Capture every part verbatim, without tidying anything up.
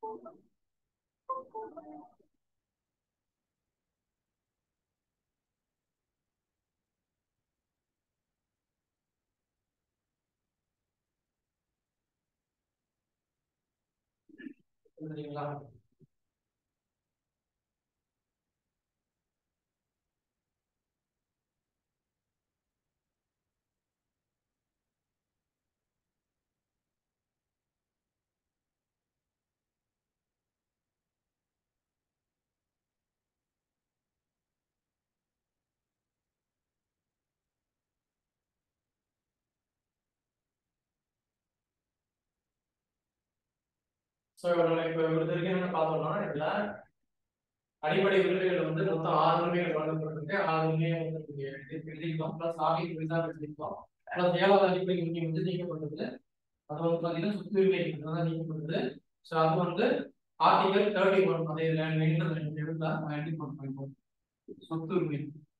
சரிங்களா? சோ நம்ம இப்ப இவருக்கு என்ன பார்த்தோம்னா, இதுல அடிப்படை உரிமைகள் வந்து மொத்தம் ஆறு உரிமைகள் வழங்கப்பட்டிருக்கு. ஆறு உரிமையை வந்து நீங்க எழுதி- எழுதிக்கலாம். பிளஸ் ஆகிய விசாரணை எழுதிக்கலாம். பிளஸ் ஏழாவது அடிப்படை உரிமை வந்து நீக்கப்பட்டது. அது வந்து பாத்தீங்கன்னா சொத்துரிமை தான் நீக்கப்பட்டது. சோ அது வந்து ஆர்டிகல் தேர்ட்டி ஒன் அதை எழுதா எழுதி போட்டுருக்கோம். சொத்துரிமை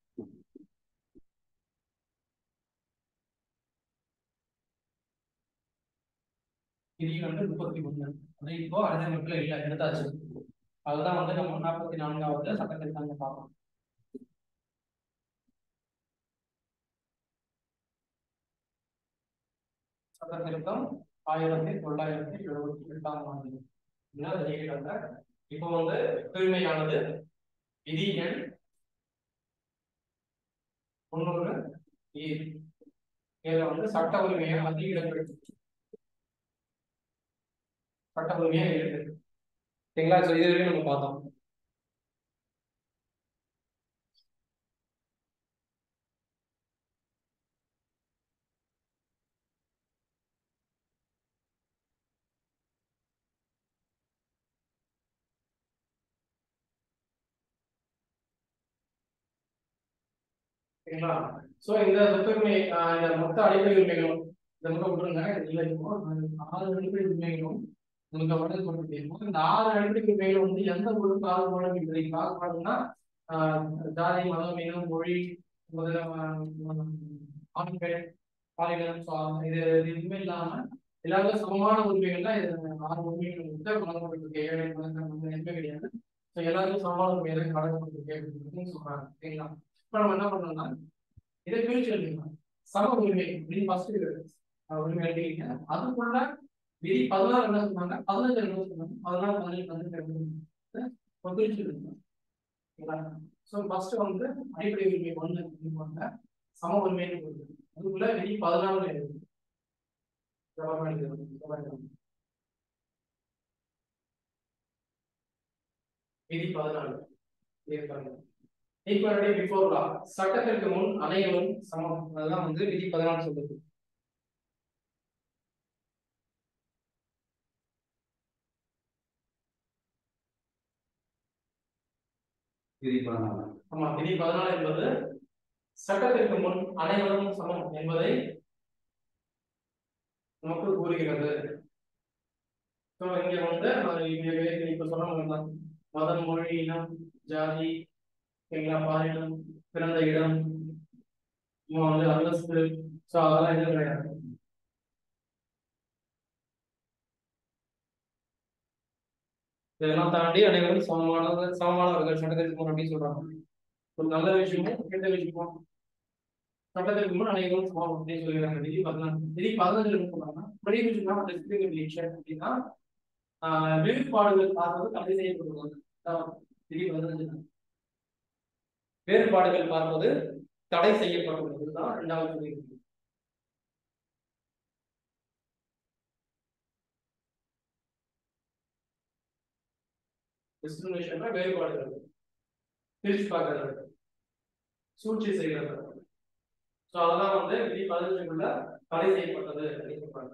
விதி வந்து முப்பத்தி ஒண்ணு. அது இப்போ அரசியலமைப்புல இல்ல, எடுத்தாச்சு. அதுதான் வந்து நம்ம நாற்பத்தி நான்காவது சட்டத்திற்காக பார்க்கணும். சட்டத்திருத்தம் ஆயிரத்தி தொள்ளாயிரத்தி எழுபத்தி எட்டாம் ஆண்டு வெளியிட்டாங்க. இப்போ வந்து தூய்மையானது விதி எண் முன்னூறு இதுல வந்து சட்ட உரிமையை அதிக இடங்கள் சட்ட உரிமையா இருக்கு. சரிங்களா? சோ இது வரைக்கும் நம்ம பார்த்தோம். சரிங்களா? சோ இந்த சொத்துரிமை இந்த மொத்த அடிப்படை உரிமைகளும் இந்த முறை விட்டுருங்க. இதுல இப்போ ஆறு அடிப்படை உரிமைகளும் உங்களுக்கு வந்து கொடுத்துருக்கோம். இந்த ஆறு அடிப்படை உரிமைகள் வந்து எந்த ஒரு பாகுபாடும் இல்லை. பாகுபாடுன்னா ஜாதி, மதம், இனம், மொழி, முதல ஆண் பெண் பாலினம், இது எதுவுமே இல்லாம எல்லாருக்கும் சமமான உரிமைகள் தான். இது ஆறு உரிமைகள் வந்து வழங்கப்பட்டிருக்கு. ஏழை மதம் எதுவுமே கிடையாது. ஸோ எல்லாருக்கும் சமமான உரிமை தான் வழங்கப்பட்டிருக்கு சொல்றாங்க. சரிங்களா? இப்ப நம்ம என்ன பண்ணோம்னா இதை பிரிச்சு எழுதிக்கலாம். சம உரிமை அப்படின்னு ஃபர்ஸ்ட் உரிமை எழுதிங்க. அதுக்குள்ள விதி பதினாறு என்ன சொன்னாங்க, பதினஞ்சு என்ன சொன்னாங்க, பதினாறு பதினேழு பதினெட்டு பிரிச்சு எழுதிக்கலாம். ஸோ ஃபர்ஸ்ட் வந்து அடிப்படை உரிமை ஒண்ணு அப்படின்னு சம உரிமை அதுக்குள்ள விதி பதினாறு எழுதுங்க. விதி பதினாறு ஈக்குவாலிட்டி பிஃபோர் லா, சட்டத்திற்கு முன் அனைவரும் சமம். அதுதான் வந்து விதி பதினாறு சொல்லுது. விதி பதினாறு ஆமா, விதி பதினாறு என்பது சட்டத்திற்கு முன் அனைவரும் சமம் என்பதை நமக்கு கூறுகிறது. இங்க வந்து இப்ப சொன்ன மதம், மொழி, இனம், ஜாதி, பாலினம், பிறந்த இடம், வந்து அந்தஸ்து, சோ அதெல்லாம் எதுவும் கிடையாது. இதெல்லாம் தாண்டி அனைவரும் சமமான சமமானவர்கள் சட்டத்திற்கு முன் அப்படின்னு சொல்றாங்க. ஒரு நல்ல விஷயமும் கெட்ட விஷயமும் சட்டத்திற்கு முன் அனைவரும் சமம் அப்படின்னு சொல்லிடுறாங்க. விதி பதினாறு விதி பதினஞ்சுல என்ன சொல்றாங்கன்னா, அப்படின்னா வேறுபாடுகள் பார்ப்பது தடை செய்யப்படுவது. விதி பதினஞ்சு வேறுபாடுகள் பார்ப்பது தடை செய்யப்படுவதுதான் இரண்டாவது விதி. டிஸ்கிரிமினேஷன் வேறுபாடுகள் பிரிச்சு பார்க்கறது, சூழ்ச்சி செய்கிறது. ஸோ அதெல்லாம் வந்து விதி பதினஞ்சுக்குள்ள தடை செய்யப்பட்டது அப்படின்னு சொல்றாங்க.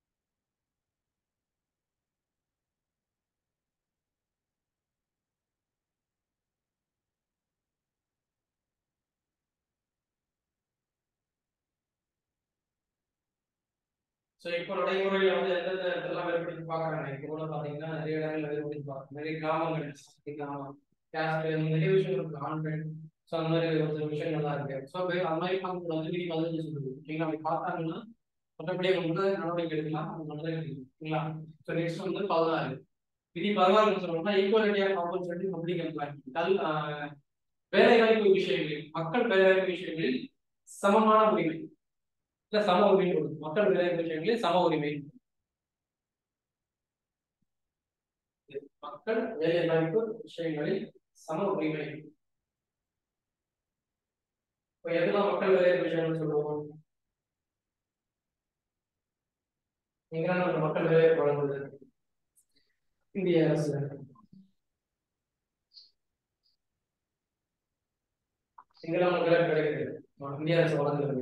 ஸோ இப்போ நடைமுறையில வந்து எந்தெந்த இடத்துல வேறுபடுத்தி பார்க்கறாங்க. இப்போ கூட பாத்தீங்கன்னா நிறைய இடங்கள்ல வேறுபடுத்தி பார்க்கறாங்க. நிறைய கிராமங்கள் கிராமம் கேஸ்ட் நிறைய விஷயங்கள் இருக்கு. ஆண் பெண் ஸோ அந்த மாதிரி ஒரு விஷயங்கள்லாம் இருக்கு. ஸோ அந்த மாதிரி வந்து விதி பதினஞ்சு சொல்லுது. ஓகேங்களா? அப்படி பார்த்தாங்கன்னா மற்றபடி அவங்க வந்து நடவடிக்கை எடுக்கலாம். அவங்க நடவடிக்கை எடுக்கலாம். ஸோ நெக்ஸ்ட் வந்து பதினாறு விதி பதினாறு சொல்லணும்னா equality of opportunity public employment. கல் வேலைவாய்ப்பு விஷயங்களில் மக்கள் வேலைவாய்ப்பு விஷயங்களில் சமமான உரிமை இல்ல சம உரிமை கொடுக்கும். மக்கள் வேலைவாய்ப்பு விஷயங்களில் சம உரிமை. மக்கள் வேலைவாய்ப்பு விஷயங்களில் சம உரிமை. இப்போ எதெல்லாம் மக்கள் வேலைவாய்ப்பு விஷயங்கள் சொல்லுவோம்? எங்கெல்லாம் நம்ம மக்கள் வேலைவாய்ப்பு வழங்குவது? இந்திய அரசு எங்கெல்லாம் மக்கள் கிடைக்கிறது? இந்திய அரசு வழங்குகிறது.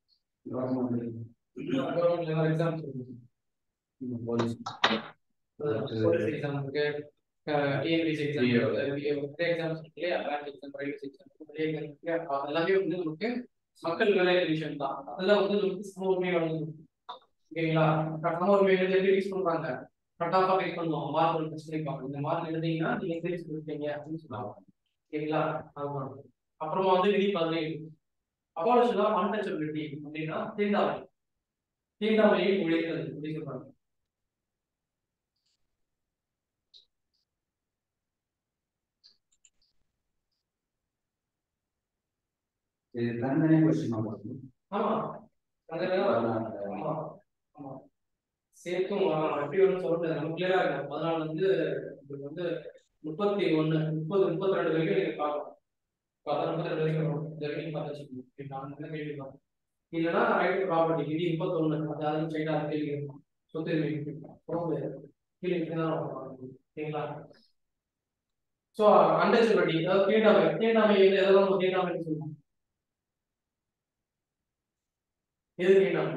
எக்ஸாம் போலீஸ் எக்ஸாம் இருக்கு, டிஎன்பிஎஸ்சி எக்ஸாம் இருக்கு, எக்ஸாம்ஸ் இருக்கு இல்லையா, பேங்க் எக்ஸாம், பிரைவேட் எக்ஸாம், எல்லாமே வந்து நமக்கு மக்கள் வேலைவாய்ப்பு விஷயம் தான். அதெல்லாம் வந்து நமக்கு சம உரிமை வழங்குது. ஓகேங்களா? சம உரிமை எப்படி யூஸ் பண்றாங்க? கட் ஆஃபா யூஸ் பண்ணுவோம். மார்க் ஒரு டெஸ்ட் பண்ணிப்பாங்க. இந்த மார்க் எழுதிங்கன்னா நீங்க எக்ஸாம் கொடுப்பீங்க அப்படின்னு சொல்லுவாங்க. ஓகேங்களா? அதுதான். அப்புறமா வந்து விதி பதினேழு அபாலிஷன் ஆஃப் அன்டச்சபிலிட்டி அப்படின்னா தீண்டாமை. தீண்டாமையை ஒழித்தல் அப்படின்னு சொல்றாங்க. ஆமா ஆமா ஆமா சேர்த்தும் எப்படி ஒன்று சொல்றது நம்ம கிளியரா இருக்கும். பதினாலு வந்து உங்களுக்கு வந்து முப்பத்தி ஒண்ணு முப்பது முப்பத்தி ரெண்டு வரைக்கும் நீங்க பார்க்கலாம். பதினாறு முப்பத்தி ரெண்டு வரைக்கும் இந்த வரைக்கும் பார்த்து வச்சுக்கோங்க. நான் கேள்வி பார்ப்பேன். இல்லைன்னா ரைட் ப்ராப்பர்ட்டி விதி முப்பத்தொன்னு அதாவது சைடா கேள்வி இருக்கும். சொத்துரிமை கீழே ஓகேங்களா? ஸோ அன்டச்சபிலிட்டி அதாவது தீண்டாமை. தீண்டாமை எதெல்லாம் தீண்டாமை சொல்லுவோம்? எது தீண்டாமை?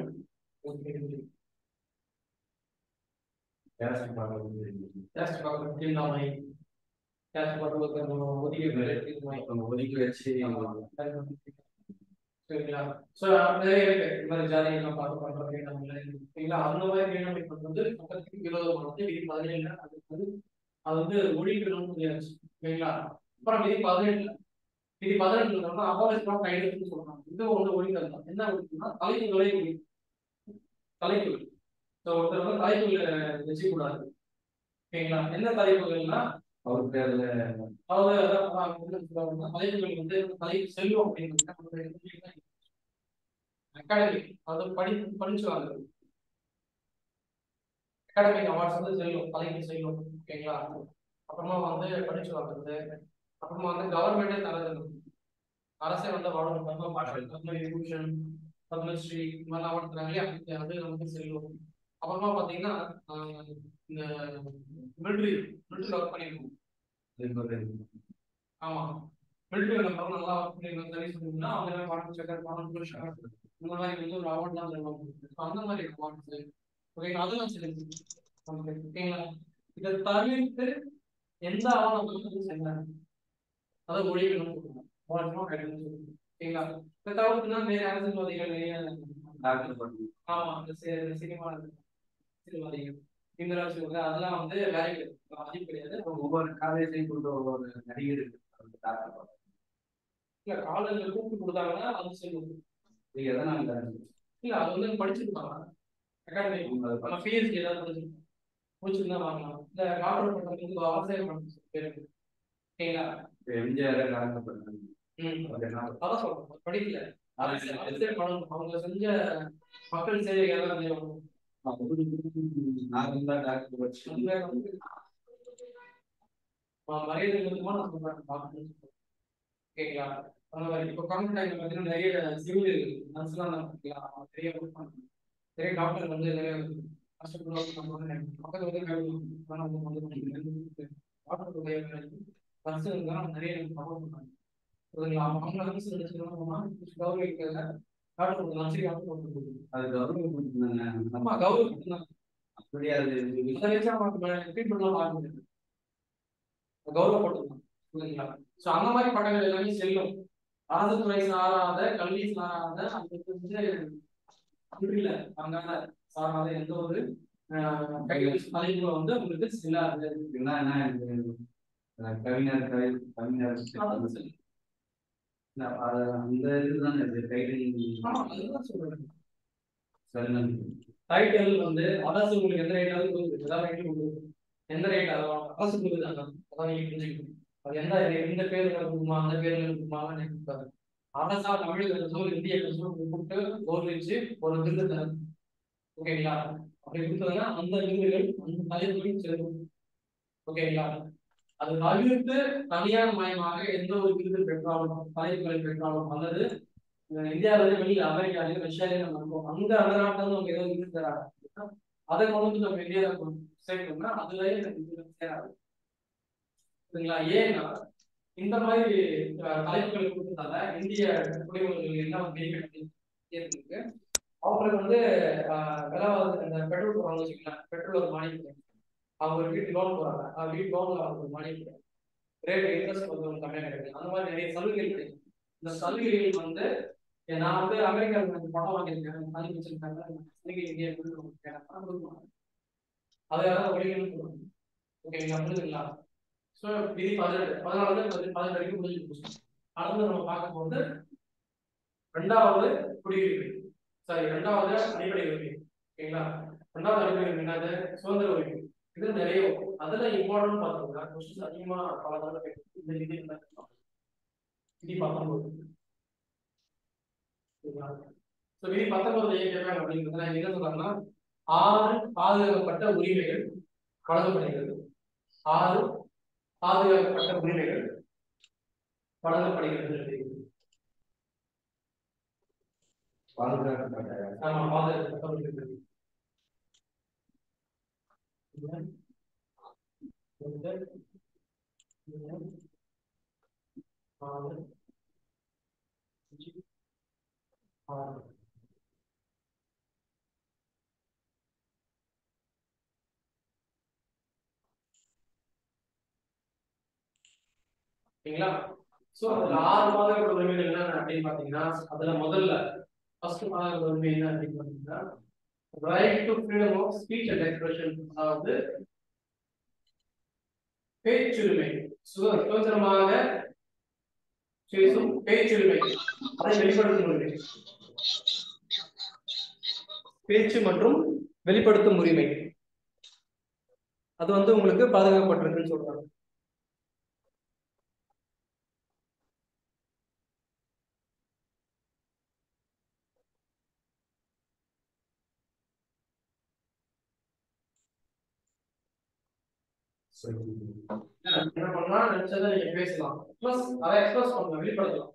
தீண்டாமை ஒதுக்கி வச்சு சரிங்களா? ஸோ நிறைய இருக்கு. இந்த மாதிரி ஜாதிகள்லாம் பார்த்து பண்ற தீண்டாமை சரிங்களா? அந்த மாதிரி தீண்டாமை வந்து பக்கத்துக்கு விரோதம் வந்து விதி பதினேழு அது வந்து அது வந்து ஒழிக்கணும்னு முடியாது சரிங்களா? அப்புறம் விதி பதினெட்டு விதி பதினெட்டு அபாலிஷன் ஆஃப் ஐடென்டிட்டி சொல்றாங்க. இது ஒன்று ஒழிக்கிறது தான். என்ன ஒழிக்கணும்னா தலைப்புகளை தலைப்புகள். ஸோ ஒருத்தர் வந்து தலைப்புகள் வச்சுக்கூடாது. ஓகேங்களா? என்ன தலைப்புகள்னா அவர் பேர்ல அதாவது தலைப்புகள் வந்து தலைப்பு செல்வம் அப்படின்னு அகாடமி அது படி படிச்சு வாங்குறது. அகாடமிக் அவார்ட்ஸ் வந்து செல்லும் தலைப்பு செல்லும். ஓகேங்களா? அப்புறமா வந்து படிச்சு வாங்குறது. அப்புறமா வந்து கவர்மெண்டே தரது அரசே வந்து அவார்டு பத்ம பாஷன் பத்மவிபூஷன் பத்மஸ்ரீ இந்த மாதிரி அவார்டு தராங்களே அது நமக்கு செல்லும். அப்புறமா பாத்தீங்கன்னா இந்த மிலிட்ரி மிலிட்ரி ஒர்க் பண்ணிருக்கோம். ஆமா மிலிட்ரி நம்ம நல்லா ஒர்க் பண்ணிருக்கோம் சர்வீஸ் பண்ணிருந்தா அவங்க பணம் செக்கர் பணம் புருஷன் இந்த மாதிரி வந்து ஒரு அவார்ட்லாம் தருவாங்க. அந்த மாதிரி அவார்ட்ஸ் ஓகேங்களா? அதெல்லாம் செல்லுது ஓகேங்களா? இதை தவிர்த்து எந்த ஆவணங்களும் செல்லாது. அதை ஒழிக்கணும் ஓகேங்களா? இதை தவிர்த்துனா வேற அரசியல்வாதிகள் நிறைய ஆமா இந்த சினிமா அரசியல்வாதிகள் இந்த அரசியல் அதெல்லாம் வந்து வேலைக்கு மதிப்பு கிடையாது. ஒவ்வொரு காலேஜையும் கொண்டு ஒவ்வொரு நடிகர் இல்ல காலேஜ்ல கூப்பிட்டு கொடுத்தாங்கன்னா அது செல்லும். எதனால இல்ல அது வந்து படிச்சிருப்பாங்க அகாடமி பிஎஸ்சி ஏதாவது படிச்சிருப்பாங்க முடிச்சிருந்தா வாங்கலாம். இந்த டாக்டர் பண்றது ஆசிரியர் பண்றது பேரு ஓகேங்களா? எம்ஜிஆர் அதான் சொல்றேன் படிக்கல அரசியல் பண்ணணும். அவங்க செஞ்ச மக்கள் சேவை எல்லாம் மரியாதை மூலமா நான் சொல்றேன். ஓகேங்களா? அந்த மாதிரி இப்போ கவர்மெண்ட் டைம்ல பார்த்தீங்கன்னா நிறைய சிவில் நர்ஸ்லாம் நிறைய ஒர்க் பண்ணுறாங்க. நிறைய டாக்டர் வந்து நிறைய மக்கள் வந்து டாக்டருடைய நர்ஸ் இருந்தாலும் நிறைய சப்போர்ட் பண்ணுறாங்க. அவங்க அரசு நினைச்சுக்கணும்னா கௌரவிக்கிறத டாக்டர் நர்சரி ஆஃப் போட்டு அது கௌரவம் ஆமா கௌரவம் அப்படியே அது அதை வச்சு அவங்க ட்ரீட்மெண்ட்லாம் பார்க்க முடியாது. கௌரவப்பட்டுருக்காங்க புரியுதுங்களா? ஸோ அந்த மாதிரி படங்கள் எல்லாமே செல்லும். அரசு துறை சாராத கல்வி சாராத அந்த புரியல அங்கான சாராத எந்த ஒரு தலைப்பு வந்து உங்களுக்கு செல்லாது. கவிஞர் கவி கவிஞர் அந்த இதுதான் டைட்டில் வந்து அரசு உங்களுக்கு எந்த ரைட்டாவது கொடுக்குது ஏதாவது ரைட்டில் கொடுக்குது எந்த ரேட் அதான் அரசு கொடுக்குறாங்க, அதான் நீங்க புரிஞ்சுக்கணும். அது எந்த எந்த பேருல இருக்குமா அந்த பேருல இருக்குமான்னு இருக்காது. அரசா தமிழ் அரசோ இந்திய அரசோ கூப்பிட்டு கௌரவிச்சு ஒரு விருது தரும். ஓகேங்களா? அப்படி கொடுத்ததுன்னா அந்த விருதுகள் அந்த தலைவர்களும் செல்லும். ஓகேங்களா? அது தவிர்த்து தனியார் மயமாக எந்த ஒரு விருது பெற்றாலும் தலைப்புகளை பெற்றாலும் அல்லது இந்தியாவில வெளியில அமெரிக்காலையும் ரஷ்யாலையும் நம்ம இருக்கோம், அங்க அந்த நாட்டில இருந்து அவங்க ஏதோ விருது தராங்க, அதை கொண்டு வந்து நம்ம இந்தியாவில சேர்க்கணும்னா அதுலயே எனக்கு சேராது. சரிங்களா? ஏன்னா இந்த மாதிரி தலைப்புகளை கொடுத்ததால இந்திய குடிமக்கள் என்ன பெனிஃபிட் இருக்கு, அவங்களுக்கு வந்து விலைவாசி அந்த பெட்ரோல் போறாங்க வச்சுக்கலாம், பெட்ரோல் ஒரு மானியம், அவங்க ஒரு வீட்டு லோன் போறாங்க, வீட்டு லோன்ல அவங்க ஒரு மானியம் ரேட் இன்ட்ரெஸ்ட் கொஞ்சம் கம்மியாக கிடைக்கும். அந்த மாதிரி நிறைய சலுகைகள் கிடைக்கும். இந்த சலுகைகள் வந்து நான் வந்து அமெரிக்காவில் பணம் வாங்கியிருக்கேன், சலுகை வச்சிருக்காங்க, சலுகை இந்தியா அதை யாராவது ஒழிக்கணும்னு சொல்லுவாங்க. ஓகேங்களா? புரிஞ்சுங்களா? ஸோ விதி பதினெட்டு பதினாலு பதினெட்டு வரைக்கும் முடிஞ்சு போச்சு. அடுத்து நம்ம பார்க்க போது ரெண்டாவது குடியுரிமை, சாரி ரெண்டாவது அடிப்படை உரிமை. ஓகேங்களா? ரெண்டாவது அடிப்படை உரிமை என்னது? சுதந்திர உரிமை. இது நிறைய அதுல இம்பார்ட்டன்ட் பார்த்தோம்னா கொஸ்டின் அதிகமா பல தடவை இந்த விதி விதி பத்தொன்பது. ஸோ விதி பத்தொன்பதுல ஏன் கேட்பாங்க அப்படிங்கிறதுல என்ன சொல்றாங்கன்னா, ஆறு பாதுகாக்கப்பட்ட உரிமைகள் வழங்கப்படுகிறது. ஆறு பாதுகாக்கப்பட்ட உரிமைகள் வழங்கப்படுகிறது. பாதுகாக்கப்பட்ட ஆமா பாதுகாக்கப்பட்ட உரிமைகள் ஓகேங்களா? சோ அதுல ஆறு பாதுகாக்கப்பட்ட உரிமைகள் என்ன அப்படின்னு பாத்தீங்கன்னா, அதுல முதல்ல ஃபர்ஸ்ட் பாதுகாக்கப்பட்ட உரிமை என்ன அப்படின்னு பாத்தீங்கன்னா, right to freedom of speech and expression, அதாவது பேச்சுரிமை, சுதந்திரமாக பேசும் பேச்சுரிமை, அதை வெளிப்படுத்தும் உரிமை, பேச்சு மற்றும் வெளிப்படுத்தும் உரிமை, அது வந்து உங்களுக்கு பாதுகாக்கப்பட்டிருக்குன்னு சொல்றாங்க. என்ன பண்ணலாம், நினைச்சதை நீங்க பேசலாம், பிளஸ் அதை எக்ஸ்பிரஸ் பண்ணலாம், வெளிப்படுத்தலாம்.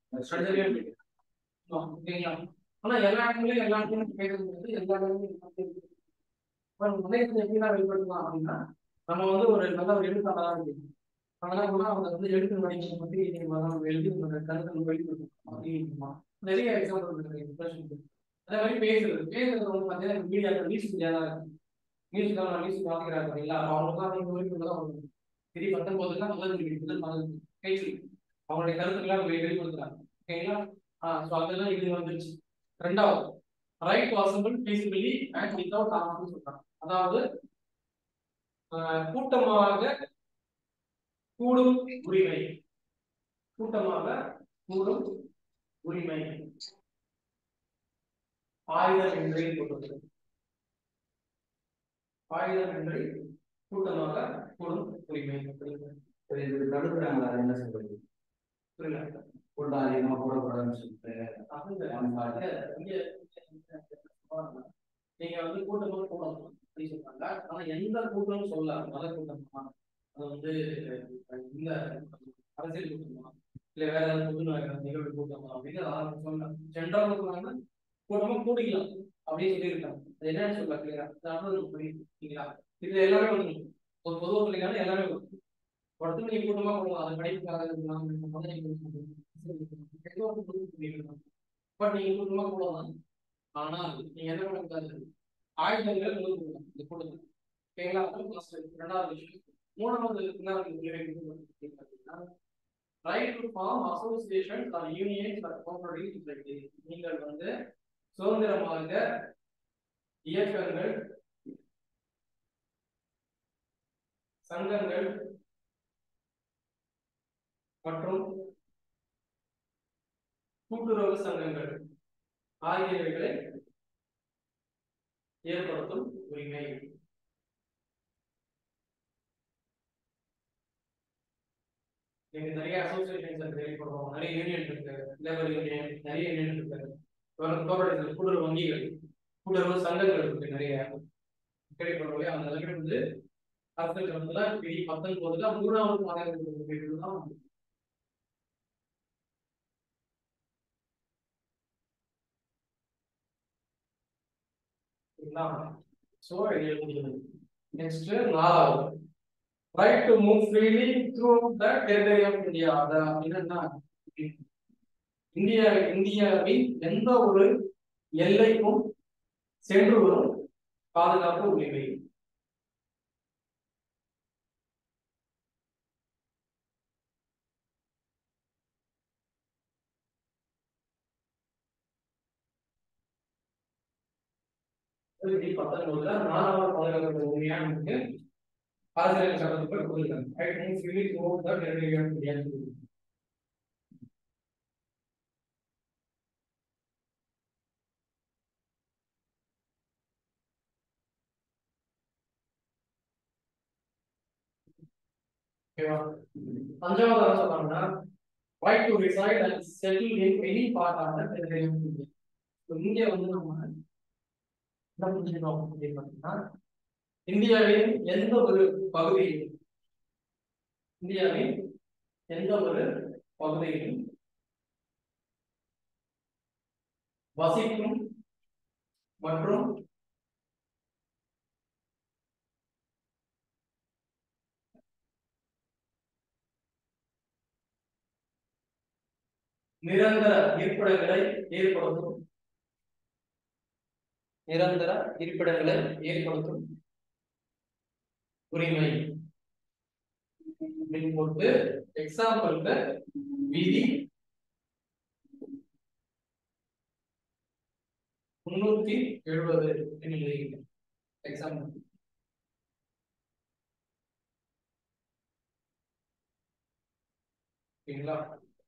ஓகேங்களா? ஆனா எல்லா இடத்துலயும் எல்லா இடத்துலயும் பேசுறது எல்லா இடத்துலயும் எப்படின்னா வெளிப்படுத்தலாம் அப்படின்னா, நம்ம வந்து ஒரு நல்ல ஒரு எழுத்தாளராக இருக்கு, அதெல்லாம் கூட அவங்க வந்து எழுத்து வடிவத்தை பத்தி எழுதி கருத்து வெளிப்படுத்தணும் அப்படின்னா நிறைய எக்ஸாம்பிள் இருக்கு. அதே மாதிரி பேசுறது பேசுறது வந்து பார்த்தீங்கன்னா மீடியா நியூஸ் மீடியா தான் இருக்கு. நியூஸ் தான் நியூஸ் பார்க்கிறாங்க இல்லைங்களா? அவங்களுக்குலாம் நீங்க வெளிப்படுத்த தான் வரும். திடீர் பத்தொன்பதுலாம் முதல் முதல் பேச்சு அவங்களுடைய கருத்துக்கெல்லாம் வெளிப்படுத்துறாங்க. ஓகேங்களா? ஆஹ் ஸோ அதெல்லாம் இது வந்துருச்சு. ரெண்டாவது right to assemble peacefully and without ஆர்ம்னு சொல்றாங்க. அதாவது கூட்டமாக கூடும் உரிமை, கூட்டமாக கூடும் உரிமை, ஆயுதம் என்றே கொள்வது, ஆயுதம் என்று கூட்டமாக கூடும் உரிமை. தடுக்கிறாங்களா? என்ன சொல்றது? புரியல. கூட்டம் அதிகமா கூடக்கூடாதுன்னு சொல்லிட்டு நீங்க வந்து கூட்டமா கூடணும் அப்படின்னு சொல்றாங்க. ஆனா எந்த கூட்டம்னு சொல்ல, மத கூட்டமா, அது வந்து இந்த அரசியல் கூட்டமா, இல்ல வேற ஏதாவது பொது நிகழ்வு கூட்டமா அப்படின்னு சொல்ல, ஜென்ரல் கூட்டமா கூடிக்கலாம் அப்படின்னு சொல்லியிருக்காங்க. அது என்னன்னு சொல்ல கிளியரா புரியுதுங்களா? இதுல எல்லாமே வந்து ஒரு பொதுவாக சொல்லிக்கான எல்லாமே வரும். ஒருத்தர் நீங்க கூட்டமா போகலாம், அதை படிப்புக்காக இருக்கலாம், பட் நீங்க கூட்டமா போகலாம். ஆனா நீங்க என்ன பண்ணக்கூடாது, ஆயுதங்கள் கொடுக்கணும் இந்த கூட்டத்தில். ஓகேங்களா? ரெண்டாவது விஷயம். மூணாவது right to form association or unions or cooperative society. நீங்கள் வந்து சுதந்திரமாக இயக்கங்கள், சங்கங்கள் மற்றும் கூட்டுறவு சங்கங்கள் ஆகியவைகளை ஏற்படுத்தும் உரிமை. நீங்க நிறைய அசோசியேஷன்ஸ் கிரியேட் பண்ணுவோம், நிறைய யூனியன் இருக்கு, லேபர் யூனியன், நிறைய யூனியன் இருக்கு, கூட்டுறவு வங்கிகள், கூட்டுறவு சங்கங்கள் இருக்கு, நிறைய கிரியேட் பண்ணுவோம். அந்த அளவுக்கு வந்து அரசியல் சட்டத்துல விதி பத்தொன்பதுல மூணாவது மாநில தான் so next நாலாவது right to move freely through the territory of India. அத என்னன்னா இந்தியா இந்தியாவின் எந்த ஒரு எல்லைக்கும் சென்று வரும் பாதுகாப்பு உரிமை. பத்தொன்பதுல நாலாவது பாதுகாப்பு உரிமையா நமக்கு அரசியல் சட்டத்துக்குள் கொடுத்திருக்காங்க. right to move freely through the territory of India. அஞ்சாவது சொன்னாங்கன்னா right to reside and settle in any part of the territory of India. இங்க வந்து நம்ம என்ன புரிஞ்சுக்கணும் அப்படின்னு பார்த்தீங்கன்னா, இந்தியாவின் எந்த ஒரு பகுதியிலும் இந்தியாவின் எந்த ஒரு பகுதியிலும் வசிக்கும் மற்றும் நிரந்தர இருப்பிடங்களை ஏற்படுத்தும் நிரந்தர இருப்பிடங்களை ஏற்படுத்தும் உரிமை அப்படின்னு போட்டு எக்ஸாம்பிளுக்கு விதி முன்னூத்தி எழுபது எக்ஸாம்பிள். ஓகேங்களா?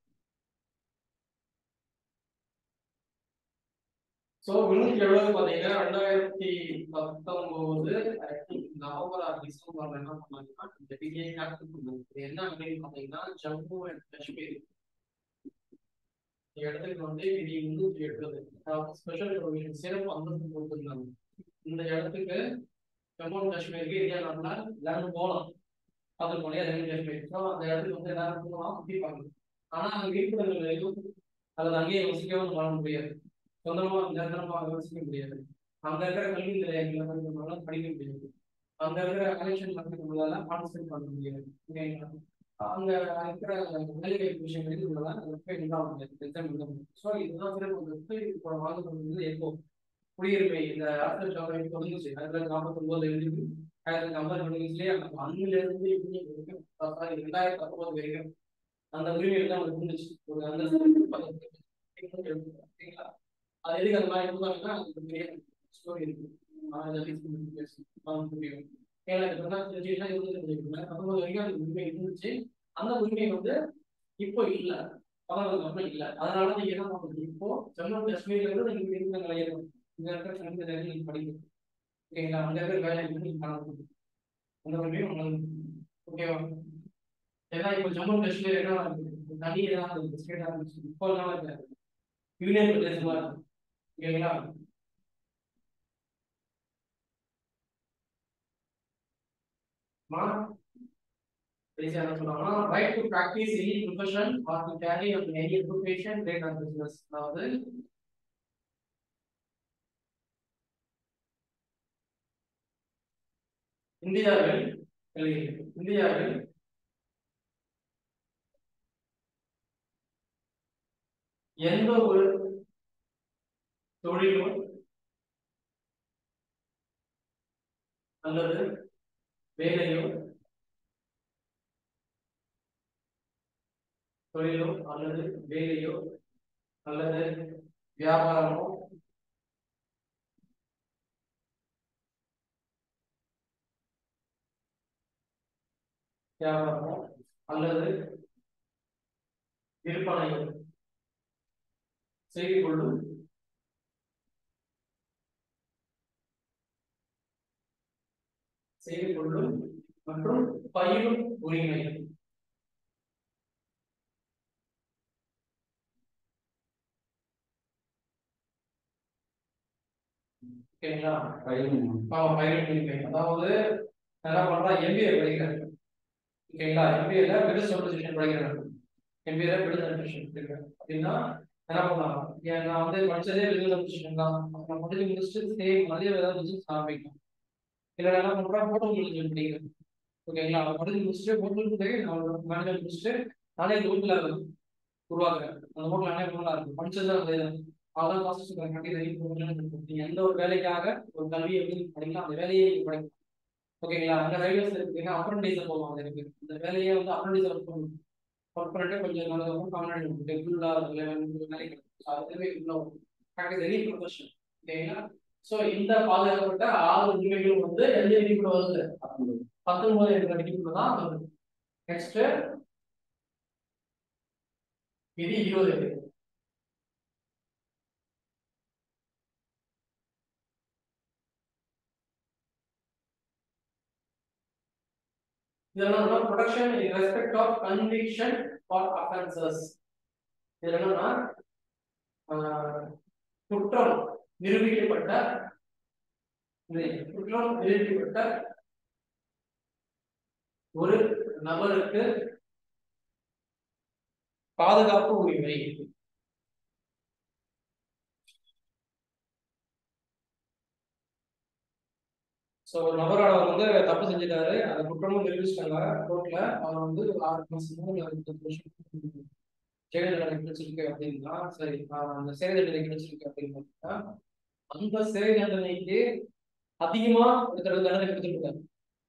சோ முன்னூத்தி எழுபது பாத்தீங்கன்னா ரெண்டாயிரத்தி பத்தொன்பது நவம்பர் ஆறு டிசம்பர்ல என்ன பண்ணாங்கன்னா இந்த விதியை கேப்சர் பண்ணாங்க. என்ன அப்படின்னு பாத்தீங்கன்னா ஜம்மு அண்ட் காஷ்மீர் இடத்துக்கு வந்து விதி முன்னூத்தி எழுபது ஸ்பெஷல் ப்ரொவிஷன் சிறப்பு அந்தஸ்து கொடுத்திருந்தாங்க. இந்த இடத்துக்கு ஜம்மு அண்ட் காஷ்மீருக்கு இந்தியா நாட்டுல எல்லாரும் போகலாம், அது போலயே ஜம்மு காஷ்மீர் அந்த இடத்துக்கு வந்து எல்லாரும் போகலாம், சுத்தி பார்க்கணும். ஆனா அங்க இருப்பிடங்கள் அல்லது அங்கேயே வசிக்கவும் வாழ முடியாது, சொந்தமா நிரந்தரமாக வசிக்க முடியாது. அங்க இருக்கிற கல்வி நிலையங்களால படிக்க முடியாது, அங்க இருக்கிற கலெக்ஷன் நம்மளால பார்ட்டிசிபேட் பண்ண முடியாது. அங்க இருக்கிற வேலை விஷயங்கள் முடியாது. ஸோ இதுதான் சிறப்பு வாங்க எப்போ குடியுரிமை இந்த அரசியல் சாதனை தொடங்குச்சு ஆயிரத்தி தொள்ளாயிரத்தி நாற்பத்தி ஒன்பதுல இருந்து ஆயிரத்தி ஐம்பது தொடங்குச்சுலேயே அன்னில இருந்து இரண்டாயிரத்தி பத்தொன்பது வரைக்கும் அந்த உரிமைகள் தான் அவங்களுக்கு இருந்துச்சு. ஒரு அந்த அது எதுக்கு அந்த மாதிரி இருந்தாங்கன்னா அது பெரிய ஸ்டோரி இருக்கு. பத்தொன்பது வரைக்கும் அந்த உரிமை இருந்துச்சு. அந்த உரிமை வந்து இப்போ இல்லை, பத்தொன்பது மட்டும் இல்லை. அதனால நீங்க என்ன பண்ணுறது, இப்போ ஜம்மு காஷ்மீர்ல இருந்து நீங்க இருக்கிற நிலையம் இங்க இருக்கிற சமூக நிலையம் நீங்க படிக்கணும். ஓகேங்களா? அங்க இருக்கிற வேலை நீங்க காணணும், அந்த உரிமை உங்களுக்கு ஓகேவா? ஏன்னா இப்போ ஜம்மு காஷ்மீர் என்ன தனி ஏதாவது ஸ்டேட் ஆரம்பிச்சு இப்போ எல்லாம் இருக்காது, யூனியன் பிரதேசமா இருக்கு. ஓகேங்களா? right to practice any profession or to carry out any occupation, trade or business. அதாவது இந்தியாவில் இந்தியாவில் எந்த ஒரு தொழிலோ அல்லது வேலையோ தொழிலோ அல்லது வேலையோ அல்லது வியாபாரமோ வியாபாரமோ அல்லது விற்பனையோ செய்து கொள்ளும் செய்து கொள்ளும் மற்றும் பயிரும் உரிமை ஓகேங்களா? ஆமா பைலட் உரிமை. அதாவது என்ன பண்றா எம்பிஏ படிக்கிறாரு. ஓகேங்களா? எம்பிஏல பிசினஸ் அட்மினிஸ்ட்ரேஷன் படிக்கிறாரு. எம்பிஏல பிசினஸ் அட்மினிஸ்ட்ரேஷன் படிக்கிறாரு. அப்படின்னா என்ன பண்ணலாம்? ஏன் நான் வந்து படிச்சதே பிசினஸ் அட்மினிஸ்ட்ரேஷன் தான். நான் படிச்சு முடிச்சுட்டு சேம் அதே ஏதாவது பிசினஸ் ஆரம்பிக்கும். இல்லை என்ன பண்றா ஹோட்டல் மேனேஜ்மெண்ட் படிக்கிறேன். ஓகேங்களா? படிச்சு முடிச்சுட்டு ஹோட்டல் மேனேஜ்மெண்ட் முடிச்சுட்டு நானே ஹோட்டல உருவாக்குறேன். அந்த ஹோட்டல் நானே நல்லா இருக்கும். படிச்சது அதே தான். அதான் காசு கட்டி நீங்க எந்த ஒரு வேலைக்காக ஒரு கல்வி எப்படி படிக்கலாம் அந்த வேலையை நீங்க படிக்கலாம். ஓகேங்களா? அந்த ரயில்வேஸ் இருக்குன்னா அப்ரண்டிஸை போவாங்க இருக்கு. அந்த வேலையை வந்து அப்ரண்டிஸ் ஒர்க் பண்ணணும். ஒர்க் பண்ணிட்டு கொஞ்சம் நாள் வந்து பர்மனன்ட் ஃபுல்லா வேலைக்கு அதுவே உள்ள வரும். Very professional. ஓகேங்களா? ஸோ இந்த பாதுகாக்கப்பட்ட ஆறு உரிமைகளும் வந்து எந்த விதிக்குள்ள வருது? பத்தொன்பது என்ற விதிக்குள்ள தான் வருது. நெக்ஸ்ட் விதி இருபது. இதெல்லாம் protection in respect of conviction for offences. இது என்னன்னா குற்றம் நிரூபிக்கப்பட்ட குற்றம் நிரூபிக்கப்பட்ட ஒரு நபருக்கு பாதுகாப்பு உரிமை. சோ ஒரு நபரோட வந்து தப்பு செஞ்சிட்டாரு, அந்த குற்றமும் நிரூபிச்சிட்டாங்க கோர்ட்ல. அவர் வந்து ஆறு மாசமோ ஜெயில் தண்டனை கிடைச்சிருக்கு அப்படின்னா சரி, அந்த சிறை தண்டனை கிடைச்சிருக்கு அப்படின்னா அந்த சிறை தண்டனைக்கு அதிகமா ஒருத்தர் தண்டனை கொடுத்துருக்காரு.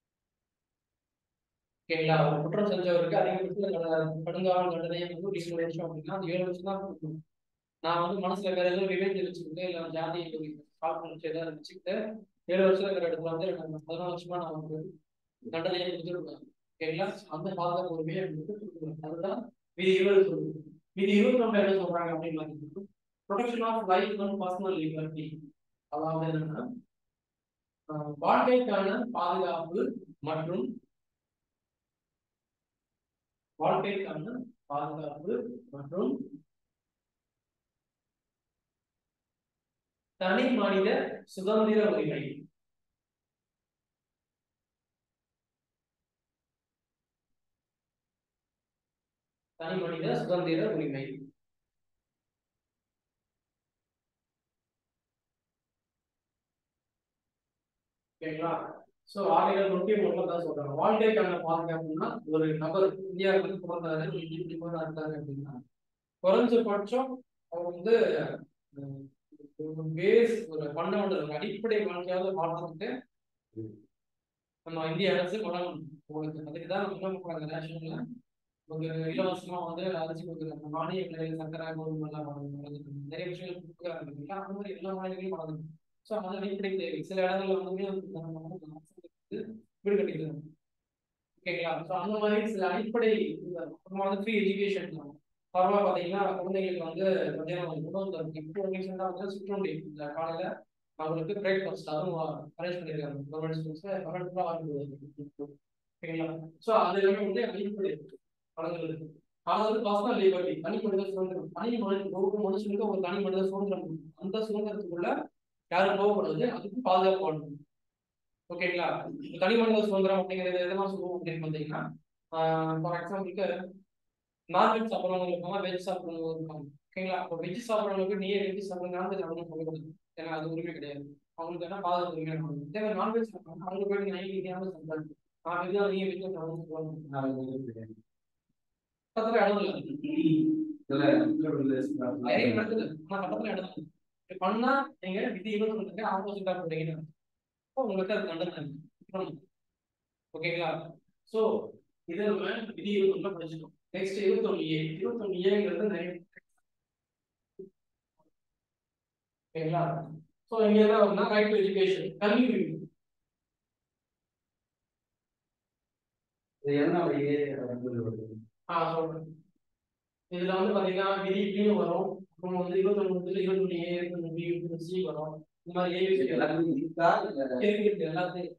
ஓகேங்களா? ஒரு குற்றம் செஞ்சவருக்கு அதிகபட்ச கடுங்கால தண்டனை வந்து ஏழு வருஷம் அப்படின்னா அந்த ஏழு வருஷம் தான் கொடுக்கணும். நான் வந்து மனசுல வேற ஏதோ ரிவேஞ்ச் வச்சுக்கிட்டு இல்லை ஜாதி கால் பண்ணிச்சு ஏதாவது வச்சுக்கிட்டு ஏழு வருஷம் இருக்கிற இடத்துல வந்து பதினாலு வருஷமா நான் வந்து தண்டனையை கொடுத்துருக்கேன். ஓகேங்களா? அந்த பாதுகாப்பு உரிமையை கொடுத்துருக்கேன். அதுதான் விதி இருபது சொல்லுது. விதி இருபத்தி ஒன்று என்ன சொல்றாங்க அப்படின்னு பார்த்தீங்கன்னா protection of life and personal liberty. அதாவது என்னன்னா வாழ்க்கைக்கான பாதுகாப்பு மற்றும் வாழ்க்கைக்கான பாதுகாப்பு மற்றும் தனி மனித சுதந்திர உரிமை. தனி மனித சுதந்திர உரிமை. ஓகேங்களா? சோ ஆர்டிகல் நூற்றி ஒன்பது தான் சொல்றாங்க வாழ்க்கைக்கான பாதுகாப்புன்னா ஒரு நபர் இந்தியாவுக்கு வந்து பிறந்தாரு இருக்காரு அப்படின்னா குறைஞ்சபட்சம் அவர் வந்து பேஸ் ஒரு ஃபண்டமெண்டல் அடிப்படை வாழ்க்கையாவது வாழ்றதுக்கு நம்ம இந்திய அரசு வழங்கணும். உங்களுக்கு அதுக்கு தான் நம்ம என்ன பண்றாங்க நேஷனல்ல ஒரு இலவசமா வந்து அரிசி கொடுக்குறாங்க, மானிய விலையில் சக்கரை கோதுமை எல்லாம் வழங்குறாங்க, நிறைய விஷயங்கள் கொடுக்குறாங்க. அந்த மாதிரி எல்லா மாநிலங்களையும் வழங்கணும். ஸோ அது அடிப்படை தேவை. சில இடங்கள்ல வந்து வீடு கட்டிக்கிறாங்க. ஓகேங்களா? ஸோ அந்த மாதிரி சில அடிப்படை அப்புறமா வந்து ஃப்ரீ எஜுகேஷன் அப்புறமா பார்த்தீங்கன்னா குழந்தைங்களுக்கு வந்து மத்தியானம் உணவு தரும். இப்போ ரீசெண்டாக வந்து சிற்றுண்டி இந்த காலையில அவங்களுக்கு பிரேக்ஃபாஸ்ட் அதுவும் அரேஞ்ச் பண்ணியிருக்காங்க கவர்மெண்ட் ஸ்கூல்ஸ்ல கவர்மெண்ட் வாங்கிட்டு. ஓகேங்களா? ஸோ அது எல்லாமே வந்து அடிப்படை வழங்குறது. அதாவது பர்சனல் லிபர்ட்டி தனி மனித சுதந்திரம். தனி மனித ஒவ்வொரு மனுஷனுக்கு ஒரு தனி மனித சுதந்திரம். அந்த சுதந்திரத்துக்குள்ள யாரும் போகக்கூடாது, அதுக்கு பாதுகாப்பு பண்ணணும். ஓகேங்களா? தனி மனித சுதந்திரம் அப்படிங்கிறது எதெல்லாம் சொல்லுவோம் அப்படின்னு பார்த்தீங்கன்னா ஃபார் எக்ஸாம்பிளுக்கு நான்வெஜ் சாப்பிட்றவங்க இருப்பாங்க, வெஜ் சாப்பிட்றவங்க இருப்பாங்க. ஓகேங்களா? இப்போ வெஜ் சாப்பிட்றவங்களுக்கு நீயே வெஜ் சாப்பிட்ற நான்வெஜ் சாப்பிடணும் சொல்லக்கூடாது. ஏன்னா அது உரிமை கிடையாது. அவங்களுக்கு என்ன பாதுகாப்பு உரிமை பண்ணணும். இதே நான்வெஜ் சாப்பிட்றாங்க அவங்க போய் நைட் இந்தியாவில் சாப்பிட்றாங்க. நான் வெஜ்ஜா நீங்க வெஜ் சாப்பிடணும்னு சொல்லுவாங்க. பக்கத்துல இடம் இல்லை பண்ணா நீங்க விதி இருபத்தி ஆப்போசிட்டா போறீங்கன்னு உங்களுக்கு அது தண்டனை. ஓகேங்களா? சோ இது நம்ம விதி இருபத்தி படிச்சிட்டோம். நெக்ஸ்ட் இருபத்தி ஒன்னு ஏ. இருபத்தி ஒன்னு ஏங்கிறது நிறைய. ஓகேங்களா? சோ இங்க என்ன வரும்னா ரைட் டு எஜுகேஷன் கல்வி உரிமை. இது என்ன ஏ ஆ சொல்றேன். இதுல வந்து பாத்தீங்கன்னா விதி பின்னு வரும். அப்புறம் வந்து இருபத்தி ஒன்பதுல இருபத்தி ஒன்று ஏ இருபத்தி ஒன்று பி இருபத்தி ஒன்று சி வரும். இந்த மாதிரி ஏ எல்லாத்தையும் இருக்கா இருக்கு எல்லாத்தையும்.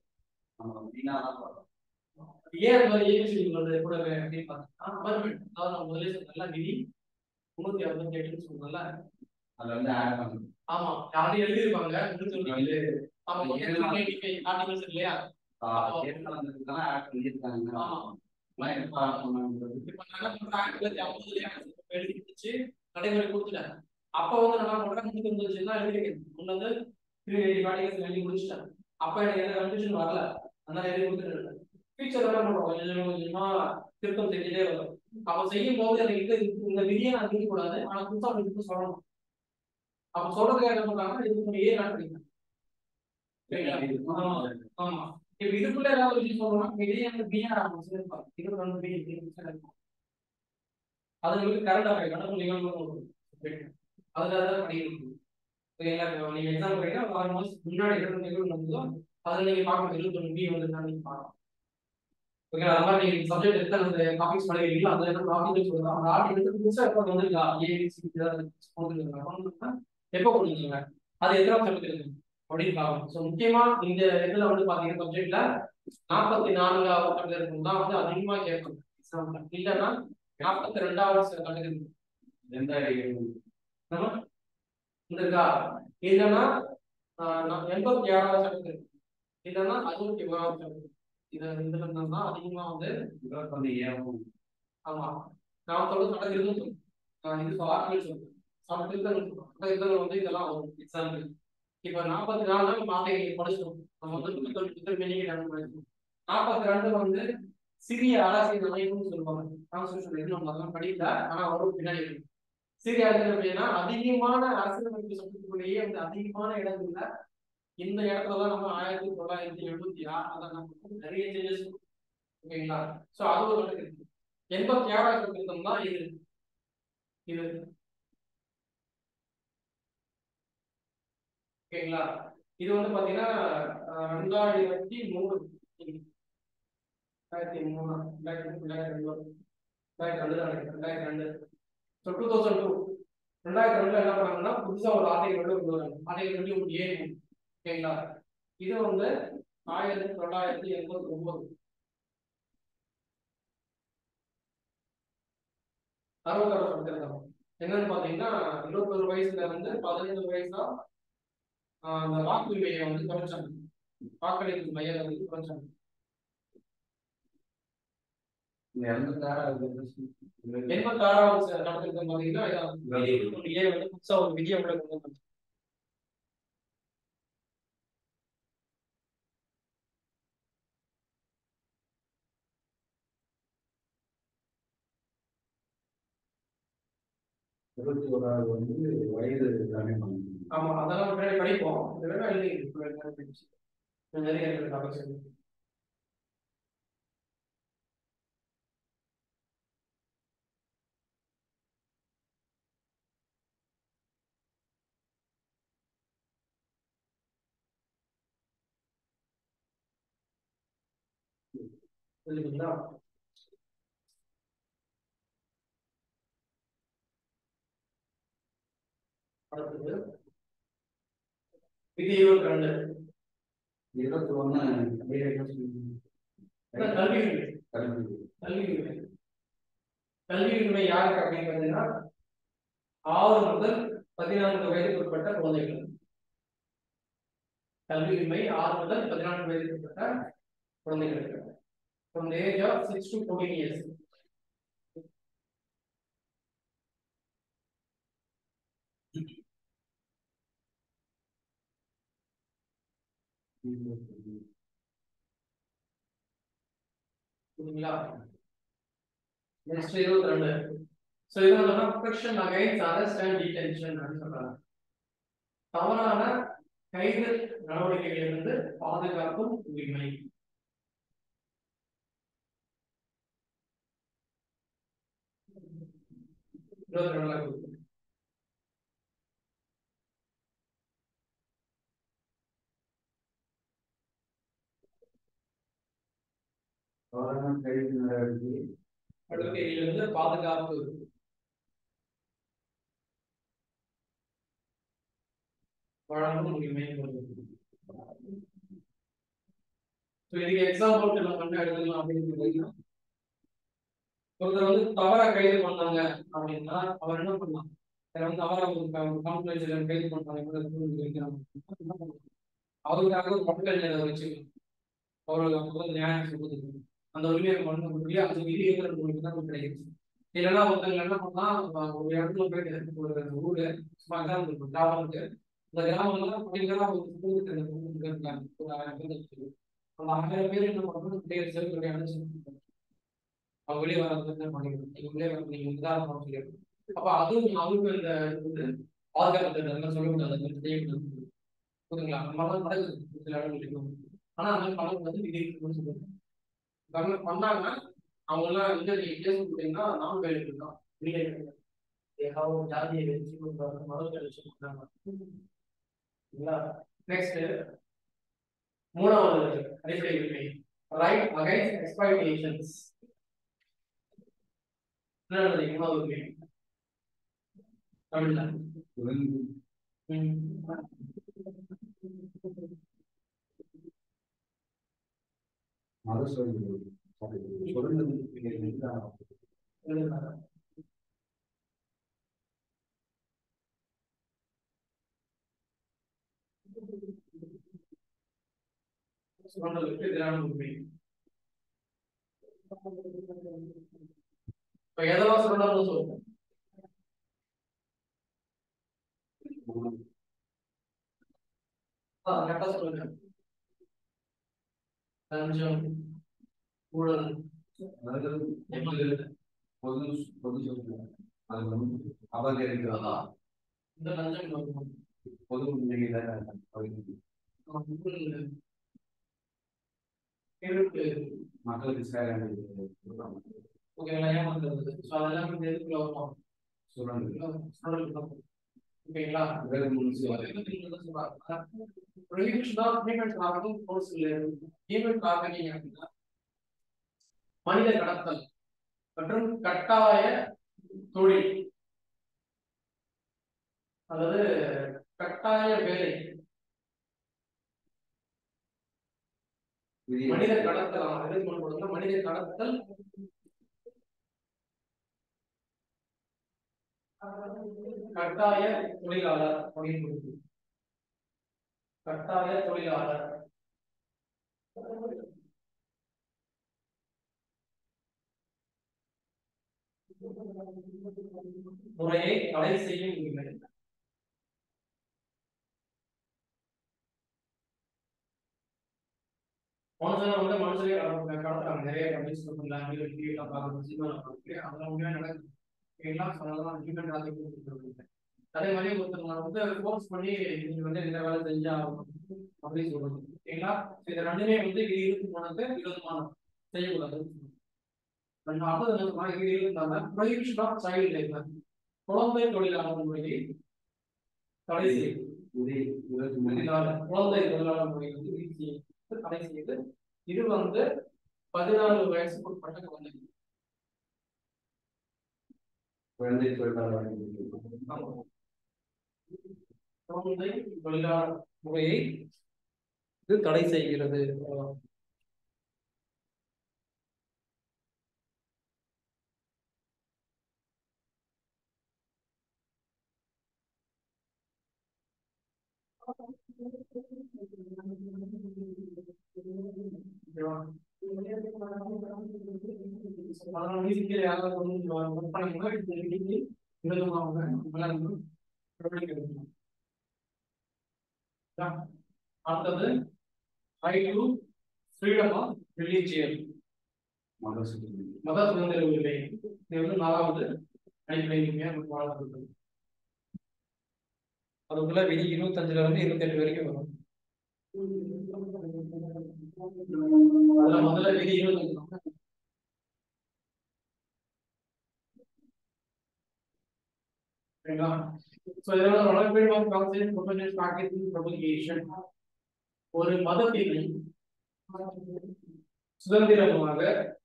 ஏன் அந்த மாதிரி ஏபிசிடி வருது கூட அப்படின்னு பார்த்தீங்கன்னா அமெண்ட்மெண்ட். அதாவது நம்ம முதல்ல சொன்னல விதி முன்னூத்தி அறுபத்தி எட்டுன்னு சொன்னல அதுல வந்து ஆட் பண்ணணும். ஆமா ஆல்ரெடி எழுதிருப்பாங்க வந்து ஆமா ஆர்டிகல்ஸ் இல்லையா ஆட் பண்ணிருக்காங்க. ஆமா இப்ப நான் ஆயிரத்தி ஐம்பதுலயே எழுதி கொடுத்துச்சு நடைமுறை கொடுத்துட்டேன். அப்ப வந்து நான் பண்றேன் நூத்தி இருபது தான் எழுதிருக்கேன். முன்ன வந்து ஆர்டிகல்ஸ் எழுதி முடிச்சிட்டேன். அப்ப எனக்கு எந்த கன்ஃபியூஷன் வரல. அதனால எழுதி கொடுத்துட்டேன். ஃபியூச்சர் என்ன பண்ணுவோம் கொஞ்சம் கொஞ்சமா திருத்தம் செஞ்சுட்டே வரும். அப்ப செய்யும் போது எனக்கு இந்த விதியை நான் எழுத கூடாது. ஆனா புதுசா எடுத்து சொல்லணும். அப்ப சொல்றதுக்கு என்ன பண்றாங்கன்னா இது ஏ நான் படிக்கிறேன். ஆமா இப்ப இதுக்குள்ள ஏதாவது விஷயம் சொல்லணும்னா இதே வந்து பி ஆர் ஆகும் சொல்லிருப்பாங்க. இது வந்து பி இருக்கும். அது உங்களுக்கு கரண்ட் அஃபேர் கணக்கு நிகழ்வு அதுல தான் படிக்கிறது. ஓகேங்களா நீங்க எக்ஸாம் போறீங்கன்னா ஆறு மாசம் முன்னாடி இருபது நிகழ்வு நடந்ததோ அதை நீங்க பார்க்கணும். இருபத்தி பி வந்து நீங்க பார்க்கலாம். ஓகே அது மாதிரி நீங்க சப்ஜெக்ட் எடுத்து அந்த டாபிக்ஸ் படிக்கிறீங்களா அதுல என்ன ஆர்டிகல் சொல்றாங்க அந்த ஆர்டிகல் புதுசா எப்போ வந்துருக்கா ஏபிசி எப்போ கொடுத்தீங்க அது எத்தனை சப்ஜெக்ட் இருக்கு அப்படின்னு பார்க்கணும். ஸோ முக்கியமா இந்த இதுல வந்து பாத்தீங்கன்னா சப்ஜெக்ட்ல நாற்பத்தி நான்காவது கட்டத்தில் தான் வந்து அதிகமா கேட்கணும். இல்லைன்னா நாற்பத்தி ரெண்டாவது கட்டத்தில் இருக்கா இல்லைன்னா எண்பத்தி ஏழாவது கட்டத்தில் இல்லைன்னா அறுபத்தி ஓராவது கட்டத்தில் இது இதுல இருந்தா அதிகமா வந்து ஆமா நான் சொல்றது நடக்க இருந்து இது ஆர்டிகல் சொல்றேன் சாப்பிட்டு வந்து இதெல்லாம் வரும் எக்ஸாம்பிள். இப்ப நாற்பத்தி நாலு நாள் மாட்டை படிச்சிடும் நம்ம வந்து படிச்சிடும். நாற்பத்தி ரெண்டு வந்து சிறிய அரசியல் அமைப்புன்னு சொல்லுவாங்க. கான்ஸ்டிடியூஷன் நம்ம அதெல்லாம் படிக்கல ஆனா வரும் பின்னாடி சிறிய அரசியல் அப்படின்னா அதிகமான அரசியலமைப்பு சட்டத்துக்குள்ளேயே வந்து அதிகமான இடங்கள்ல இந்த இடத்துலதான் நம்ம ஆயிரத்தி தொள்ளாயிரத்தி எழுபத்தி ஆறு நம்ம நிறைய சேஞ்சஸ். ஓகேங்களா சோ அது ஒரு கணக்கு இருக்கு. எண்பத்தி ஏழாவது திருத்தம் தான் இது இது ஓகேங்களா இது வந்து பாத்தீங்கன்னா ரெண்டாயிரத்தி மூணு ரெண்டாயிரத்தி மூணு ரெண்டாயிரத்தி ரெண்டாயிரத்தி ரெண்டு ரெண்டாயிரத்தி ரெண்டு ரெண்டாயிரத்தி ரெண்டு ஸோ டூ தௌசண்ட் டூ ரெண்டாயிரத்தி ரெண்டுல என்ன பண்ணாங்கன்னா புதுசா ஒரு ஆர்டிகல் கொண்டு வராங்க. ஆர்டிகல் டுவெண்ட்டி ஒன் ஏ ஓகேங்களா இது வந்து ஆயிரத்தி தொள்ளாயிரத்தி எண்பத்தி ஒன்பது அறுபத்தாறு சொல்லிருக்காங்க. என்னன்னு பாத்தீங்கன்னா இருபத்தொரு வயசுல இருந்து பதினைந்து வயசா அந்த வாக்குரிமையை வந்து குறைச்சாங்க. வாக்களிப்பு மையத்தை வந்து குறைச்சாங்க. எண்பத்தி ஆறாவது நடத்திருக்க பாத்தீங்கன்னா ஏ வந்து புதுசா ஒரு விதியை உள்ள கொண்டு வந்தாங்க. இருபத்தி ஓராவது வந்து வயது ஆமா அதெல்லாம் முன்னாடி படிப்போம். நிறைய புரியுதுங்களா அடுத்தது இது இருபத்தி ரெண்டு இருபத்தி ஒண்ணு கல்வி கல்வி கல்வி உரிமை கல்வி உரிமை யாருக்கு அப்படின்னு பார்த்தீங்கன்னா ஆறு முதல் பதினான்கு வயதுக்கு உட்பட்ட குழந்தைகள். கல்வி உரிமை ஆறு முதல் பதினான்கு வயதுக்கு உட்பட்ட குழந்தைகளுக்கு from the age of six to fourteen years. புரியுங்களா நெக்ஸ்ட் இருபத்தி ரெண்டு சோ இது வந்து protection against arrest and detention ன்னு சொல்றாங்க. தவறான கைது நடவடிக்கைகளிலிருந்து பாதுகாக்கும் உரிமை. இருபத்தி ரெண்டாவது நடவடிக்கைகளிலிருந்து பாதுகாப்பு வழங்கும் உரிமை. இதுக்கு எக்ஸாம்பிள் நம்ம பண்ண எடுத்துக்கலாம் அப்படின்னு ஒருத்தர் வந்து தவறா கைது பண்ணாங்க அப்படின்னா அவர் என்ன பண்ணலாம் வந்து அவரை கான்ஃபரன்ஸ்ல கைது பண்றாங்க அவருக்காக ஒரு மக்கள் வச்சு அவர்களுக்கு நியாயம் சொல்லுது அந்த உரிமையை பண்ண முடியும் அந்த விதி இருக்கிற தான் கிடைக்குது. இல்லைன்னா ஒருத்தங்க என்ன பண்ணா ஒரு இடத்துல போயிட்டு ஒரு ஊரு சும்மா எக்ஸாம்பிள் கிராமத்துக்கு இந்த கிராமம்லாம் பார்த்தீங்கன்னா ஒரு சுத்தத்துக்கு இருக்காங்க ஒரு ஆயிரம் பேர் இருக்கு. அந்த ஆயிரம் பேர் என்ன பண்ணுறது பேர் செல்வடைய அனுசரிச்சு அவங்க வெளியே வர பண்ணிக்கணும் நீங்க வெளியே வர நீங்க உதாரணம் சொல்லிடணும். அப்ப அதுவும் அவருக்கு இந்த வந்து பாதுகாப்பு சொல்லக்கூடாது செய்யக்கூடாது புரியுங்களா? அந்த மாதிரிலாம் நடக்குது சில இடங்கள். ஆனா அந்த மாதிரி பணம் வந்து விதி இருக்குன்னு சொல்லுவாங்க பண்ணாங்க. அவங்க எல்லாம் வந்து நீங்க கேஸ் கொடுத்தீங்கன்னா நானும் வேலை இருக்கான் ஏதாவது ஜாதியை வச்சு கொடுத்தாங்க மதத்தை வச்சு கொடுத்தாங்க. நெக்ஸ்ட் மூணாவது அடிப்படை உரிமை ரைட் அகைன்ஸ்ட் எக்ஸ்ப்ளாய்டேஷன்ஸ். மூணாவது உரிமை தமிழ்ல மத சொல்லுங்கள் சுரண்டலுக்கு எதிரான உரிமை. இப்ப எதெல்லாம் சுரண்டல் சொல்லுங்க கரெக்டா சொல்லுங்க. லஞ்சம் ஊழல் பொது பொது அபகரிக்கிறதா இந்த லஞ்சம் பொது மக்களுக்கு சேர ஓகேங்களா? ஏமாத்துறது ஸோ அதெல்லாம் வந்து எதுக்குள்ள வரும்? சுரண்டல். ஓகேங்களா? மனித கடத்தல் மற்றும் கட்டாய தொழில் அல்லது கட்டாய வேலை. மனித கடத்தல் மனித கடத்தல் கட்டாய தொழிலாளர் அப்படின்னு கட்டாய தொழிலாளர் முறையை தடை செய்யும் உரிமை. மனுஷனை வந்து மனுஷனே கடத்துறாங்க நிறைய கம்பெனிஸ் அதெல்லாம் உண்மையா நடக்குது. அதே மாதிரி ஒருத்தவங்க வந்து ஃபோர்ஸ் பண்ணி நீங்க வந்து இந்த வேலை செஞ்சா அப்படின்னு சொல்றது. ஓகேங்களா? இது ரெண்டுமே வந்து இது இருக்குமானது விரோதமான செய்யக்கூடாது. குழந்தை தொழிலாளர் முறையை தடை செய்யும். குழந்தை தொழிலாளர் முறையை வந்து விதி செய்து தடை செய்து இது வந்து பதினாலு வயசுக்கு உட்பட்ட குழந்தை குழந்தை தொழிலாளர் குழந்தை தொழிலாளர் முறையை இது தடை செய்கிறது. அடுத்தது right to freedom of religion. மத சுதந்திர உரிமை. இது வந்து நாலாவது அடிப்படை உரிமையா வாழ்க்கை. அதுக்குள்ள விதி இருபத்தி அஞ்சுல இருந்து இருபத்தி எட்டு வரைக்கும் வரும். அதுல முதல்ல விதி இருபத்தி அஞ்சு ஒரு மதத்தினை சுதந்திரமாக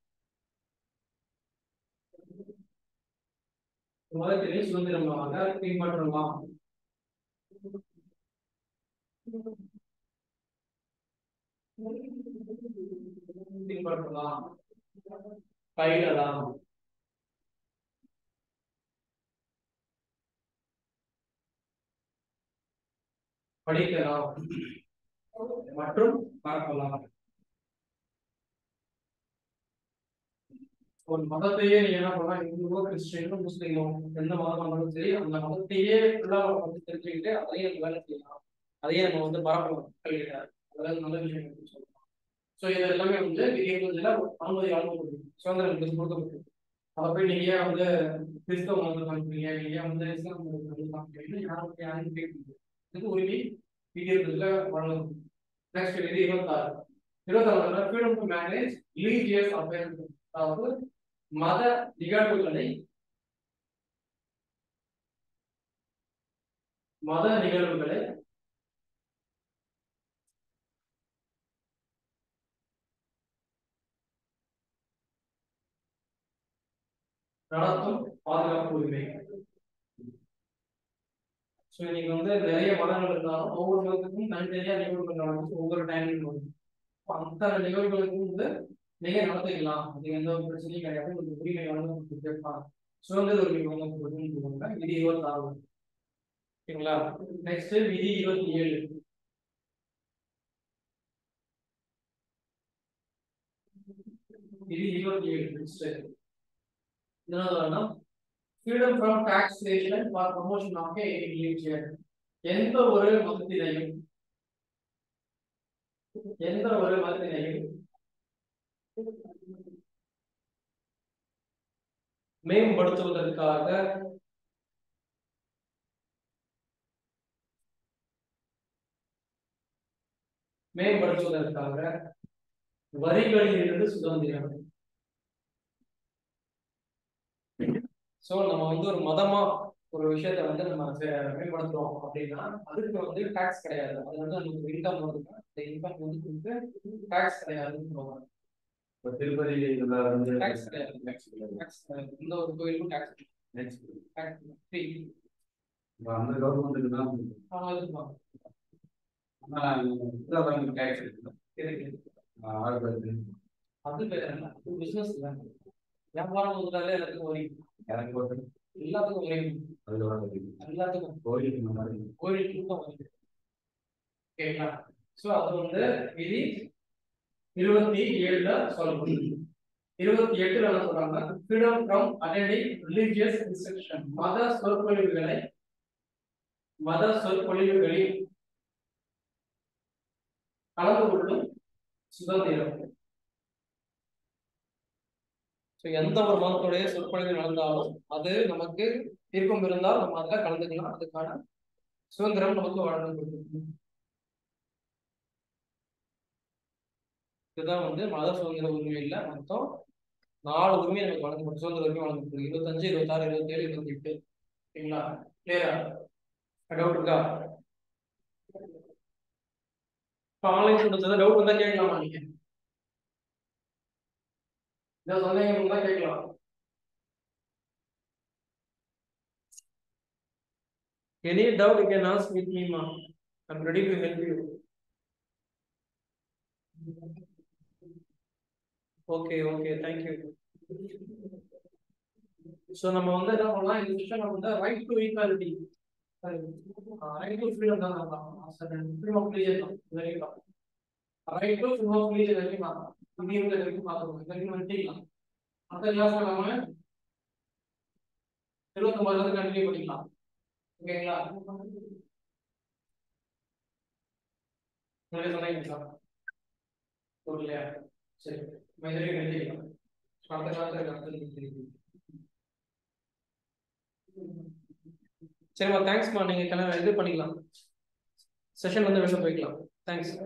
மதத்தினை சுதந்திரமாக பின்பற்றலாம். பின்பற்றலாம் பயிரலாம் படிக்கலாம் மற்றும் பரப்பலாம். ஒரு மதத்தையே நீங்க என்ன பண்ணலாம், இந்துவோ கிறிஸ்டியனோ முஸ்லீமோ எந்த மதம் இருந்தாலும் சரி, அந்த மதத்தையே ஃபுல்லா வந்து தெரிஞ்சுக்கிட்டு அதையே நம்ம வேலை செய்யலாம், அதையே நம்ம வந்து பரப்பலாம் கல்வியில. அதாவது நல்ல விஷயம் சொல்லலாம். ஸோ இது எல்லாமே வந்து விதிமுறைல அனுமதி வழங்கப்படுது, சுதந்திரம் கொடுக்கப்பட்டது. அதை போய் நீங்க ஏன் வந்து கிறிஸ்தவ மதத்தை காமிக்கிறீங்க, நீங்க ஏன் வந்து இஸ்லாம் மதத்தை வந்து காமிக்கிறீங்க, யாருக்கு யாரும் கேட்குது. இது உரிமை விதிமுறைல வழங்கப்படுது. நெக்ஸ்ட் விதி இருபத்தாறு இருபத்தாறு freedom to manage religious affairs, அதாவது மத நிகழ்வுகளை மத நிகழ்வுகளை நடத்தும் பாதுகாப்பு உரிமை. ஸோ நீங்க வந்து நிறைய மதங்கள் இருந்தாலும் ஒவ்வொரு மதத்துக்கும் தனித்தனியா நிகழ்வுகள் நடக்கும், ஒவ்வொரு டைமிங் வரும். அந்த நிகழ்வுகளுக்கும் வந்து நீங்க நடத்திக்கலாம், அது எந்த ஒரு பிரச்சனையும் கிடையாது. உங்களுக்கு உரிமை வழங்க கேட்பாங்க, சுதந்திர உரிமை வழங்கப்படுதுன்னு விதி இருபத்தி ஆறு. ஓகேங்களா? நெக்ஸ்ட் விதி இருபத்தி ஏழு விதி இருபத்தி ஏழு நெக்ஸ்ட் என்னன்னா freedom from taxation for promotion of a religion. எந்த ஒரு மதத்தினையும் எந்த ஒரு மதத்தினையும் மேம்படுத்துவதற்காக மேம்படுத்துவதற்காக வரிகளில் இருந்து சுதந்திரம். சோ நம்ம வந்து ஒரு மதமா ஒரு விஷயத்த வந்து நம்ம மேம்படுத்துறோம் அப்படின்னா அதுக்கு வந்து டாக்ஸ் கிடையாது, அது வந்து நமக்கு இன்கம் வருதுன்னா அந்த இன்கம் வந்து கொடுத்து டாக்ஸ் கிடையாதுன்னு சொல்லுவாங்க. திருப்பதி வந்து டாக்ஸ் கிடையாது, டாக்ஸ் இந்த ஒரு கோயிலுக்கும் டாக்ஸ் டாக்ஸ் ஃப்ரீ. அந்த கவர்மெண்ட்டுக்கு தான் அவங்க எதிர்ப்பாங்க. டாக்ஸ் இருக்கு அது பேர் பிசினஸ் தான். வியாபாரம் முதலாளி எல்லாத்துக்கும் வரி, எல்லாத்துக்கும் வரி, எல்லாத்துக்கும் கோயிலுக்கு கோயிலுக்கு தான் வரி. ஓகேங்களா? ஸோ அது வந்து விதி இருபத்தி ஏழுல சொல்லப்படுது. இருபத்தி எட்டுல என்ன சொல்றாங்க, freedom from attending religious instruction, மத சொற்பொழிவுகளை மத சொற்பொழிவுகளில் கலந்து கொள்ளும் சுதந்திரம். எந்த ஒரு மதத்துடைய சொற்பொழிவு நடந்தாலும் அது நமக்கு விருப்பம் இருந்தால் நம்ம அதில் கலந்துக்கலாம், அதுக்கான சுதந்திரம் நமக்கு வழங்கப்படுது. இதுதான் வந்து மத சுதந்திர உரிமையில மொத்தம் நாலு உரிமை நமக்கு வழங்கப்படும், சுதந்திர உரிமை வழங்கப்படுது. இருபத்தஞ்சு இருபத்தாறு இருபத்தி ஏழு இருபத்தி எட்டு. சரிங்களா? கிளியரா? டவுட் இருக்கா? ஆன்லைன் ஸ்டூடெண்ட்ஸ் டவுட் வந்தா கேட்கலாமா? நீங்க இந்த சந்தேகம் இருந்தா கேட்கலாம். Any doubt you can ask with me, ma. I'm ready to help you. Okay, okay, thank you. So நம்ம வந்து என்ன பண்ணலாம், இந்த செஷன் வந்து right to equality, right to freedom தான் பண்ணலாம். ஃப்ரீடம் ஆஃப் ரிலிஜன் தான் வெரியா, right to freedom of religion வெரியா இது இந்த வரைக்கும் பார்க்கணும். இதெல்லாம் பண்ணிக்கலாம். அந்த கிளாஸ்ல நம்ம இருபத்தி ஒன்பதுல இருந்து கண்டினியூ பண்ணிக்கலாம். ஓகேங்களா? நிறைய சொன்னீங்களா? ஓகேயா? சரி, மைதரி கண்டினியூ அடுத்த கிளாஸ்ல கண்டினியூ. சரிம்மா, தேங்க்ஸ்மா. நீங்க இது பண்ணிக்கலாம், செஷன் வந்து வெளில போய்க்கலாம். தேங்க்ஸ்.